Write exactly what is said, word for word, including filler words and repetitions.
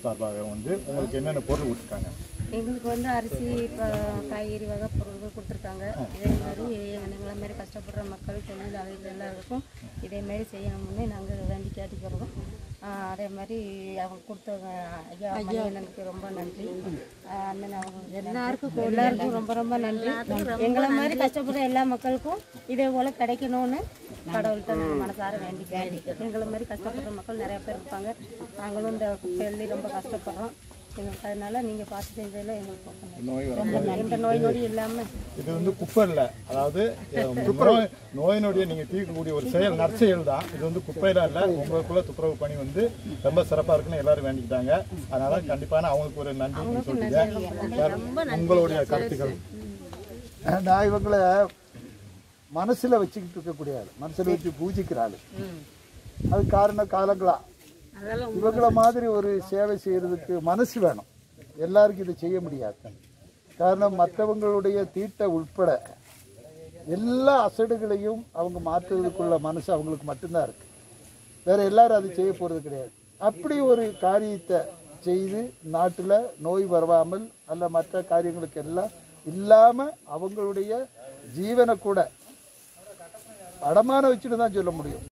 சார்பாக வந்து உங்களுக்கு என்னென்ன பொருள் கொடுத்துருக்காங்க? எங்களுக்கு வந்து அரிசி காய்கறி வகை பொருள்கள் கொடுத்துருக்காங்க. இதே மாதிரி எங்களை மாதிரி கஷ்டப்படுற மக்கள் தொழிலாளர்கள் எல்லாருக்கும் இதேமாரி செய்யணும்னு நாங்கள் வேண்டி கேட்டுக்கிறோம். அதே மாதிரி அவங்க கொடுத்தவங்க ஐயா அண்ணனுக்கு ரொம்ப நன்றி. அண்ணன் அவங்க எல்லாருக்கும் எல்லாருக்கும் ரொம்ப ரொம்ப நன்றி. எங்களை மாதிரி கஷ்டப்படுற எல்லா மக்களுக்கும் இதே போல் கிடைக்கணும்னு கடவுள்கிட்ட நாங்கள் மனசார வேண்டி கேட்டுக்கிறோம். எங்களை மாதிரி கஷ்டப்படுற மக்கள் நிறைய பேர் இருப்பாங்க. நாங்களும் இந்த குப்பையிலே ரொம்ப கஷ்டப்படுறோம். எங்களுக்கு அதனால நீங்கள் பார்த்து செஞ்சதில் எங்களுக்கு எந்த நோய் நொடி இல்லாமல் இது வந்து குப்பை இல்லை, அதாவது நோய் நோய் நொடியை நீங்கள் தீர்க்கக்கூடிய ஒரு செயல் நற்செயல் தான். இது வந்து குப்பையில இல்லை, உங்களுக்குள்ள துப்புரவு பணி வந்து ரொம்ப சிறப்பாக இருக்குன்னு எல்லாரும் வேண்டிக்கிட்டாங்க. அதனால கண்டிப்பான அவங்களுக்கு ஒரு நன்றி சொல்லிங்க. உங்களுடைய கருத்துக்கள்? நான் இவங்களை மனசுல வச்சுக்கிட்டு இருக்கக்கூடிய ஆள், மனசுல வச்சு பூஜிக்கிற ஆள். அது காரணம் காலங்களா இவங்கள மாதிரி ஒரு சேவை செய்யறதுக்கு மனசு வேணும். எல்லாருக்கும் இதை செய்ய முடியாது. காரணம் மற்றவங்களுடைய தீட்டை உட்பட எல்லா அசடுகளையும் அவங்க மாற்றுறதுக்குள்ள மனசு அவங்களுக்கு மட்டும்தான் இருக்கு. வேற எல்லாரும் அது செய்ய போறது கிடையாது. அப்படி ஒரு காரியத்தை செய்து நாட்டில் நோய் வரவாமல் அல்ல மற்ற காரியங்களுக்கு எல்லாம் இல்லாம அவங்களுடைய ஜீவனை கூட அடமான வச்சுட்டு தான் சொல்ல முடியும்.